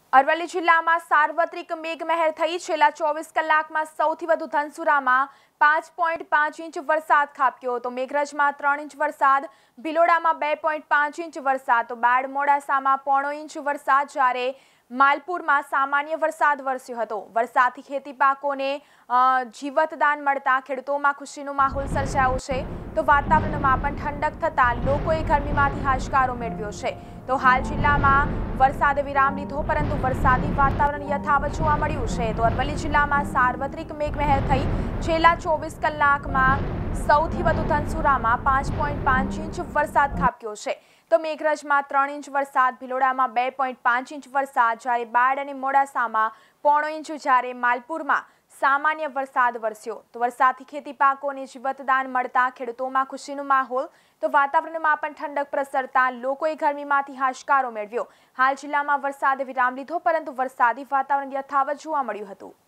અરવલ્લી જિલ્લામાં સાર્વત્રિક મેઘમહેર થઈ છેલ્લા 24 કલાકમાં સૌથી વધુ ધનસુરામાં 5.5 ઇંચ વરસાદ ખાબક્યો તો મેઘરજમાં 3 ઇંચ વરસાદ, ભિલોડામાં 2.5 ઇંચ વરસાદ, તો બાડ મોડાસામાં 0.5 ઇંચ વરસાદ, જ્યારે માલપુરમાં સામાન્ય વરસાદ વરસ્યો હતો। વરસાદથી ખેતી પાકોને જીવતદાન મળતા ખેડૂતોમાં ખુશીનો માહોલ સર્જાયો છે। તો વાતાવરણમાં પણ ઠંડક થતાં લોકોએ ગરમીમાંથી હાશકારો મેળવ્યો છે। તો હાલ જિલ્લામાં વરસાદે વિરામ લીધો, પરંતુ વરસાદી વાતાવરણ યથાવત જોવા મળ્યું છે। તો અરવલ્લી જિલ્લામાં સાર્વત્રિક મેઘમહેર થઈ છેલ્લા 24 કલાકમાં સૌથી વધુ ધનસુરામાં 5.5 ઇંચ વરસાદ ખાબક્યો છે। તો મેઘરજમાં 3 ઇંચ વરસાદ, ભિલોડામાં 2.5 ઇંચ વરસાદ, જ્યારે બાડ અને મોડાસામાં 0.5 ઇંચ, જ્યારે માલપુરમાં સામાન્ય વરસાદ વરસ્યો। તો વરસાદથી ખેતી પાકોને જીવતદાન મળતા ખેડૂતોમાં ખુશીનો માહોલ, તો વાતાવરણમાં પણ ઠંડક પ્રસરતા લોકોએ ગરમીમાંથી હાશકારો મેળવ્યો। હાલ જિલ્લામાં વરસાદે વિરામ લીધો, પરંતુ વરસાદી વાતાવરણ યથાવત જોવા મળ્યું હતું।